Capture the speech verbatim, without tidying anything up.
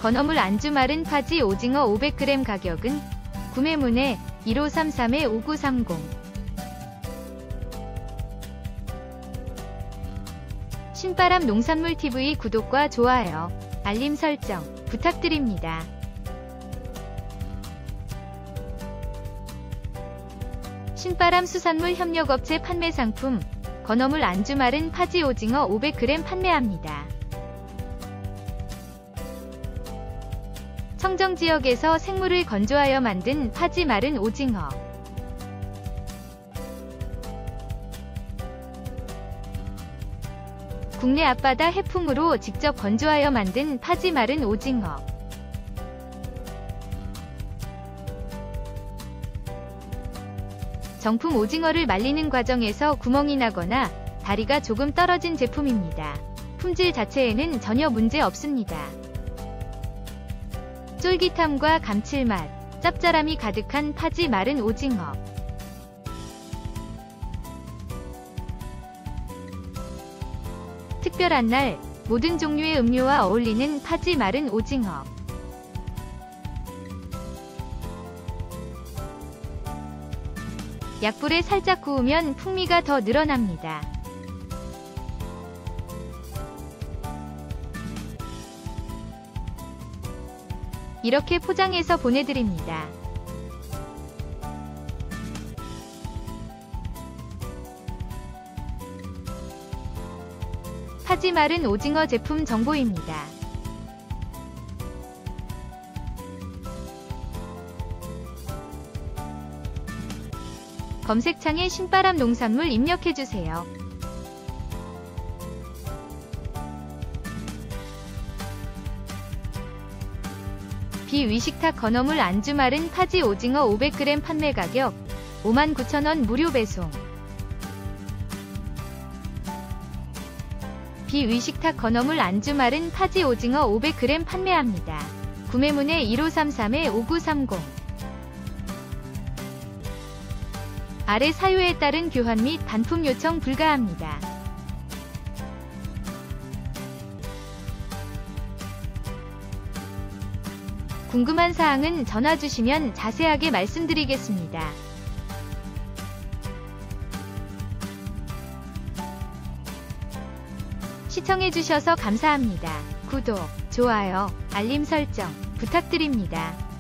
건어물 안주 마른 파지 오징어 오백 그램 가격은 구매문의 일오삼삼 오구삼공. 신바람 농산물티비 구독과 좋아요, 알림 설정 부탁드립니다. 신바람 수산물 협력업체 판매 상품 건어물 안주 마른 파지 오징어 오백 그램 판매합니다. 청정지역에서 생물을 건조하여 만든 파지 마른 오징어. 국내 앞바다 해풍으로 직접 건조하여 만든 파지 마른 오징어. 정품 오징어를 말리는 과정에서 구멍이 나거나 다리가 조금 떨어진 제품입니다. 품질 자체에는 전혀 문제 없습니다. 쫄깃함과 감칠맛, 짭짤함이 가득한 파지 마른 오징어. 특별한 날, 모든 종류의 음료와 어울리는 파지 마른 오징어. 약불에 살짝 구우면 풍미가 더 늘어납니다. 이렇게 포장해서 보내드립니다. 파지 마른 오징어 제품 정보입니다. 검색창에 신바람 농산물 입력해주세요. 비위식탁 건어물 안주 마른 파지 오징어 오백 그램 판매 가격 오만 구천 원 무료 배송. 비위식탁 건어물 안주 마른 파지 오징어 오백 그램 판매합니다. 구매문의 일오삼삼 오구삼공. 아래 사유에 따른 교환 및 반품 요청 불가합니다. 궁금한 사항은 전화 주시면 자세하게 말씀드리겠습니다. 시청해주셔서 감사합니다. 구독, 좋아요, 알림 설정 부탁드립니다.